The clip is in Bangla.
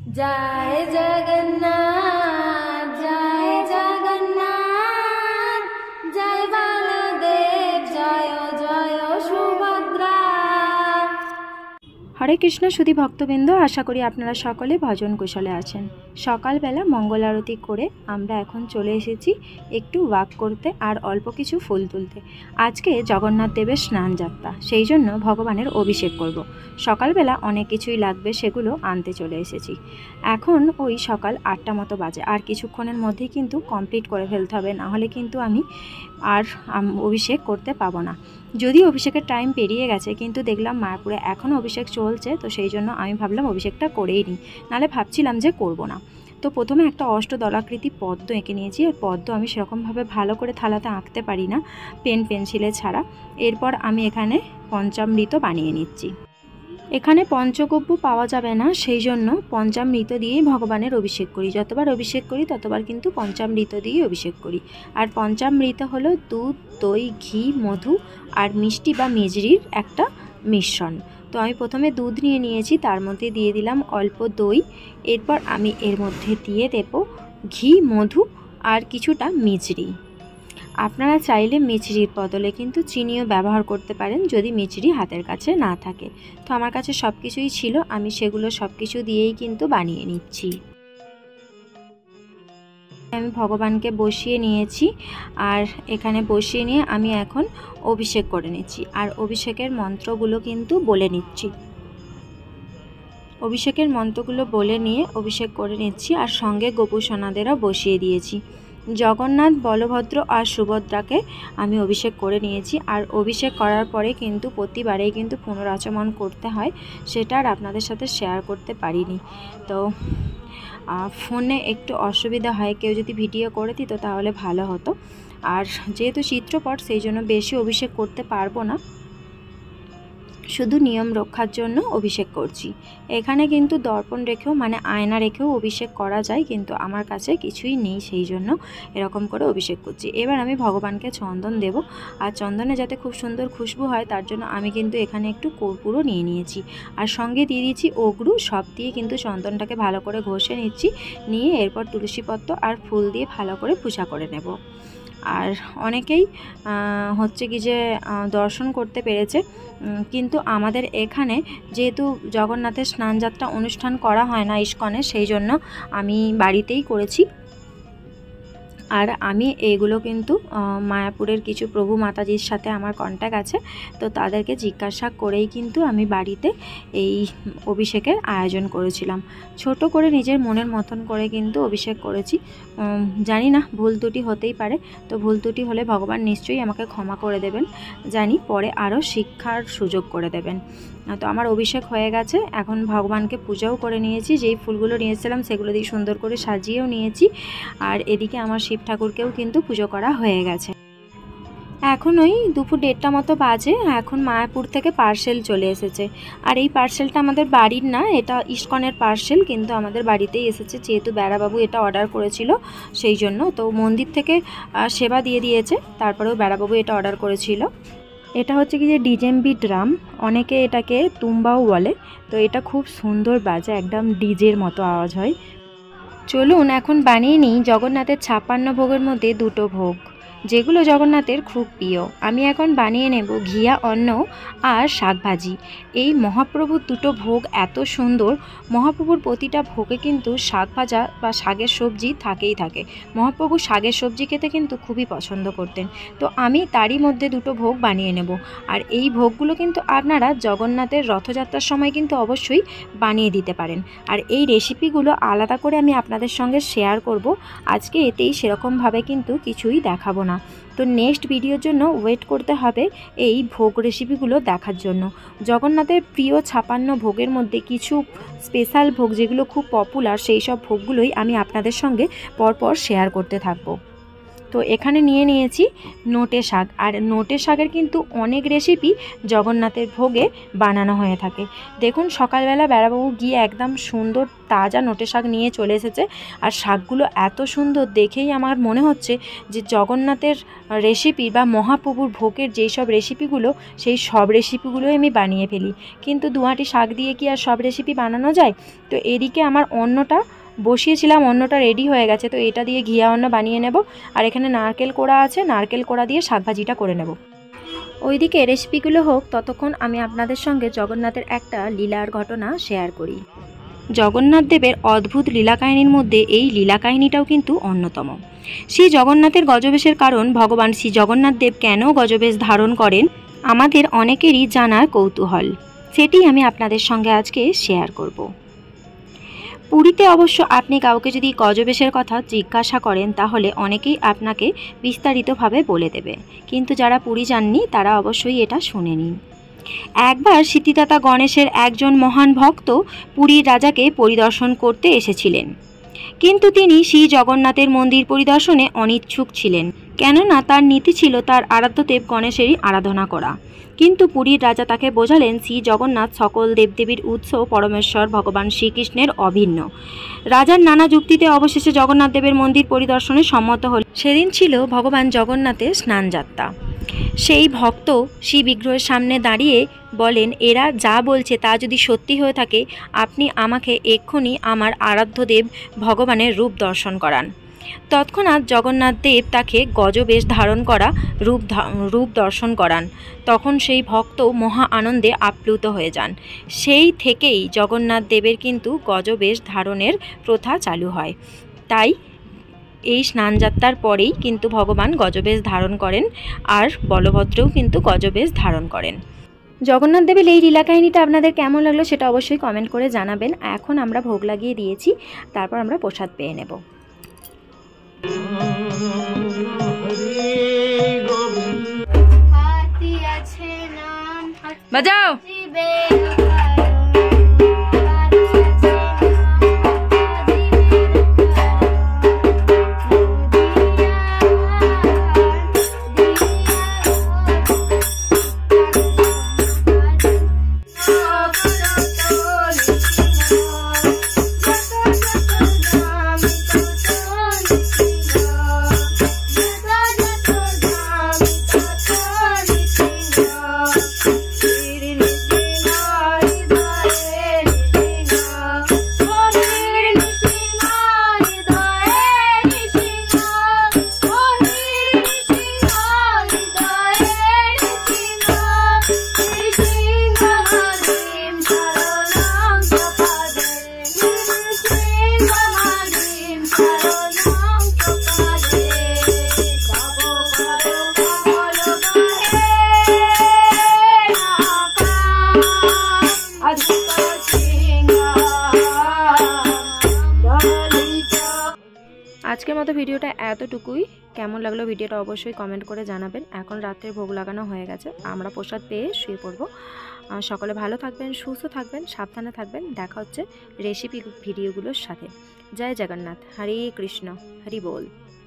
জয় জগন্নাথ জয় জগন্নাথ, জয় বলদেব জয় জয় সুভদ্রা। হরে কৃষ্ণ সুধী ভক্তবৃন্দ, আশা করি আপনারা সকলে ভজন কুশলে আছেন। সকালবেলা মঙ্গল আরতি করে আমরা এখন চলে এসেছি একটু ওয়াক করতে আর অল্প কিছু ফুল তুলতে। আজকে জগন্নাথ দেবের স্নান যাত্রা, সেই জন্য ভগবানের অভিষেক করব। সকালবেলা অনেক কিছুই লাগবে, সেগুলো আনতে চলে এসেছি। এখন ওই সকাল 8টা মতো বাজে, আর কিছুক্ষণের মধ্যেই কিন্তু কমপ্লিট করে ফেলতে হবে, নাহলে কিন্তু আমি আর অভিষেক করতে পাবো না। যদিও অভিষেকের টাইম পেরিয়ে গেছে, কিন্তু দেখলাম মায়াপুরে এখনও অভিষেক চলছে, তো সেই জন্য আমি ভাবলাম অভিষেকটা করেই নিই, নাহলে ভাবছিলাম যে করব না। তো প্রথমে একটা অষ্টদলাকৃতি পদ্ম এঁকে নিয়েছি। আর পদ্ম আমি সেরকমভাবে ভালো করে থালাতে আঁকতে পারি না, পেন্সিলে ছাড়া। এরপর আমি এখানে পঞ্চামৃত বানিয়ে নিচ্ছি। এখানে পঞ্চগব্য পাওয়া যাবে না, সেই জন্য পঞ্চামৃত দিয়েই ভগবানের অভিষেক করি। যতবার অভিষেক করি ততবার কিন্তু পঞ্চামৃত দিয়েই অভিষেক করি। আর পঞ্চামৃত হলো দুধ, দই, ঘি, মধু আর মিষ্টি বা মিজরির একটা মিশ্রণ। তো আমি প্রথমে দুধ নিয়েছি, তার মধ্যে দিয়ে দিলাম অল্প দই। এরপর আমি এর মধ্যে দিয়ে দেব ঘি, মধু আর কিছুটা মিজরি। আপনারা চাইলে মিচড়ির বদলে কিন্তু চিনিও ব্যবহার করতে পারেন, যদি মিচড়ি হাতের কাছে না থাকে। তো আমার কাছে সব কিছুই ছিল, আমি সেগুলো সব কিছু দিয়েই কিন্তু বানিয়ে নিচ্ছি। আমি ভগবানকে বসিয়ে নিয়েছি, আর এখানে বসিয়ে নিয়ে আমি এখন অভিষেক করে নিচ্ছি। আর অভিষেকের মন্ত্রগুলো কিন্তু বলে নিচ্ছি। অভিষেকের মন্ত্রগুলো বলে নিয়ে অভিষেক করে নিচ্ছি, আর সঙ্গে গোপুসোনাদেরও বসিয়ে দিয়েছি। জগন্নাথ, বলভদ্র আর সুভদ্রাকে আমি অভিষেক করে নিয়েছি। আর অভিষেক করার পরে কিন্তু প্রতিবারেই কিন্তু পুনরাচমন করতে হয়, সেটা আর আপনাদের সাথে শেয়ার করতে পারিনি। তো ফোনে একটু অসুবিধা হয়, কেউ যদি ভিডিও করে দিত তাহলে ভালো হতো। আর যেহেতু চিত্রপট, সেই জন্য বেশি অভিষেক করতে পারবো না, শুধু নিয়ম রক্ষার জন্য অভিষেক করছি। এখানে কিন্তু দর্পণ রেখেও, মানে আয়না রেখেও অভিষেক করা যায়, কিন্তু আমার কাছে কিছুই নেই, সেই জন্য এরকম করে অভিষেক করছি। এবার আমি ভগবানকে চন্দন দেব, আর চন্দনে যাতে খুব সুন্দর খুশবু হয় তার জন্য আমি কিন্তু এখানে একটু কর্পূরও নিয়ে নিয়েছি, আর সঙ্গে দিয়ে দিয়েছি অগরু। সব দিয়ে কিন্তু চন্দনটাকে ভালো করে ঘষে নিচ্ছি, নিয়ে এরপর তুলসীপত্র আর ফুল দিয়ে ভালো করে পূজা করে নেব। আর অনেকেই হচ্ছে কি যে দর্শন করতে পেরেছে, কিন্তু আমাদের এখানে যেহেতু জগন্নাথের স্নানযাত্রা অনুষ্ঠান করা হয় না ইস্কনে, সেই জন্য আমি বাড়িতেই করেছি। আর আমি এইগুলো কিন্তু মায়াপুরের কিছু প্রভু মাতাজির সাথে আমার কন্ট্যাক্ট আছে, তো তাদেরকে জিজ্ঞাসা করেই কিন্তু আমি বাড়িতে এই অভিষেকের আয়োজন করেছিলাম। ছোট করে নিজের মনের মতন করে কিন্তু অভিষেক করেছি। জানি না, ভুল ত্রুটি হতেই পারে, তো ভুল ত্রুটি হলে ভগবান নিশ্চয়ই আমাকে ক্ষমা করে দেবেন, জানি পরে আরও শিক্ষার সুযোগ করে দেবেন। তো আমার অভিষেক হয়ে গেছে, এখন ভগবানকে পূজাও করে নিয়েছি। যেই ফুলগুলো নিয়েছিলাম সেগুলো দিয়ে সুন্দর করে সাজিয়েও নিয়েছি। আর এদিকে আমার শিব ঠাকুরকেও কিন্তু পুজো করা হয়ে গেছে। এখন ওই দুপুর 1:30টা মতো বাজে। এখন মায়াপুর থেকে পার্সেল চলে এসেছে, আর এই পার্সেলটা আমাদের বাড়ির না, এটা ইস্কনের পার্সেল, কিন্তু আমাদের বাড়িতেই এসেছে, যেহেতু বেড়াবাবু এটা অর্ডার করেছিল সেই জন্য। তো মন্দির থেকে সেবা দিয়ে দিয়েছে, তারপরেও বেড়াবাবু এটা অর্ডার করেছিল। এটা হচ্ছে কি যে ডিজেম্বি ড্রাম, অনেকে এটাকে তুম্বাও বলে। তো এটা খুব সুন্দর বাজে, একদম ডিজের মতো আওয়াজ হয়। চলুন এখন বানিয়ে নিই জগন্নাথের 56 ভোগের মধ্যে 2টো ভোগ, যেগুলো জগন্নাথের খুব প্রিয়। আমি এখন বানিয়ে নেব ঘিয়া অন্ন আর শাকভাজি। এই মহাপ্রভুর 2টো ভোগ এত সুন্দর, মহাপ্রভুর প্রতিটা ভোগে কিন্তু শাক ভাজা বা শাকের সবজি থাকেই থাকে। মহাপ্রভু শাকের সবজি খেতে কিন্তু খুবই পছন্দ করতেন, তো আমি তারই মধ্যে 2টো ভোগ বানিয়ে নেব। আর এই ভোগগুলো কিন্তু আপনারা জগন্নাথের রথযাত্রার সময় কিন্তু অবশ্যই বানিয়ে দিতে পারেন। আর এই রেসিপিগুলো আলাদা করে আমি আপনাদের সঙ্গে শেয়ার করব, আজকে এতেই সেরকমভাবে কিন্তু কিছুই দেখাবো না। তো নেক্সট ভিডিওর জন্য ওয়েট করতে হবে এই ভোগ রেসিপিগুলো দেখার জন্য। জগন্নাথের প্রিয় 56 ভোগের মধ্যে কিছু স্পেশাল ভোগ যেগুলো খুব পপুলার, সেই সব ভোগগুলোই আমি আপনাদের সঙ্গে পরপর শেয়ার করতে থাকবো। তো এখানে নিয়ে নিয়েছি নোটে শাক, আর নোটে শাকের কিন্তু অনেক রেসিপি জগন্নাথের ভোগে বানানো হয়ে থাকে। দেখুন সকালবেলা বেড়াবাবু গিয়ে একদম সুন্দর তাজা নোটে শাক নিয়ে চলে এসেছে, আর শাকগুলো এত সুন্দর দেখেই আমার মনে হচ্ছে যে জগন্নাথের রেসিপি বা মহাপ্রভুর ভোগের যেই সব রেসিপিগুলো সেই সব রেসিপিগুলোই আমি বানিয়ে ফেলি, কিন্তু দুয়াটি শাক দিয়ে কি আর সব রেসিপি বানানো যায়। তো এদিকে আমার অন্নটা বসিয়েছিলাম, অন্নটা রেডি হয়ে গেছে, তো এটা দিয়ে ঘিয়া অন্ন বানিয়ে নেব। আর এখানে নারকেল কোড়া আছে, নারকেল কোড়া দিয়ে শাক ভাজিটা করে নেব। ওইদিকে রেসিপিগুলো হোক ততক্ষণ আমি আপনাদের সঙ্গে জগন্নাথের একটা লীলার ঘটনা শেয়ার করি। জগন্নাথ দেবের অদ্ভুত লীলা কাহিনীর মধ্যে এই লীলা কাহিনীটাও কিন্তু অন্যতম। শ্রী জগন্নাথের গজবেশের কারণ, ভগবান শ্রী জগন্নাথ দেব কেন গজবেশ ধারণ করেন, আমাদের অনেকেরই জানার কৌতূহল, সেটি আমি আপনাদের সঙ্গে আজকে শেয়ার করব। পুরীতে অবশ্য আপনি কাউকে যদি গজবেশের কথা জিজ্ঞাসা করেন তাহলে অনেকেই আপনাকে বিস্তারিতভাবে বলে দেবে, কিন্তু যারা পুরী যাননি তারা অবশ্যই এটা শুনে নিন। একবার সিদ্ধিদাতা গণেশের একজন মহান ভক্ত পুরীর রাজাকে পরিদর্শন করতে এসেছিলেন, কিন্তু তিনি শ্রী জগন্নাথের মন্দির পরিদর্শনে অনিচ্ছুক ছিলেন, কেননা তার নীতি ছিল তার আরাধ্যদেব গণেশেরই আরাধনা করা। কিন্তু পুরীর রাজা তাকে বোঝালেন শ্রী জগন্নাথ সকল দেবদেবীর উৎস পরমেশ্বর ভগবান শ্রীকৃষ্ণের অভিন্ন। রাজার নানা যুক্তিতে অবশেষে জগন্নাথ দেবের মন্দির পরিদর্শনে সম্মত হল। সেদিন ছিল ভগবান জগন্নাথের স্নানযাত্রা। সেই ভক্ত শ্রী বিগ্রহের সামনে দাঁড়িয়ে বলেন, এরা যা বলছে তা যদি সত্যি হয়ে থাকে আপনি আমাকে এক্ষুনি আমার আরাধ্যদেব ভগবানের রূপ দর্শন করান। তৎক্ষণাৎ জগন্নাথ দেব তাকে গজবেশ ধারণ করা রূপ দর্শন করান। তখন সেই ভক্ত মহা আনন্দে আপ্লুত হয়ে যান। সেই থেকেই জগন্নাথ দেবের কিন্তু গজবেশ ধারণের প্রথা চালু হয়। তাই এই স্নানযাত্রার পরেই কিন্তু ভগবান গজবেশ ধারণ করেন, আর বলভদ্রও কিন্তু গজবেশ ধারণ করেন। জগন্নাথ দেবের এই লীলা কাহিনীটা আপনাদের কেমন লাগলো সেটা অবশ্যই কমেন্ট করে জানাবেন। এখন আমরা ভোগ লাগিয়ে দিয়েছি, তারপর আমরা প্রসাদ পেয়ে নেব। বাজাও। আজকের মতো ভিডিওটা এতটুকুই। কেমন লাগলো ভিডিওটা অবশ্যই কমেন্ট করে জানাবেন। এখন রাত্রে ভোগ লাগানো হয়ে গেছে, আমরা প্রসাদ পেয়ে শুয়ে পড়বো। সকলে ভালো থাকবেন, সুস্থ থাকবেন, সাবধানে থাকবেন। দেখা হচ্ছে রেসিপি ভিডিওগুলোর সাথে। জয় জগন্নাথ, হরে কৃষ্ণ, হরি বল।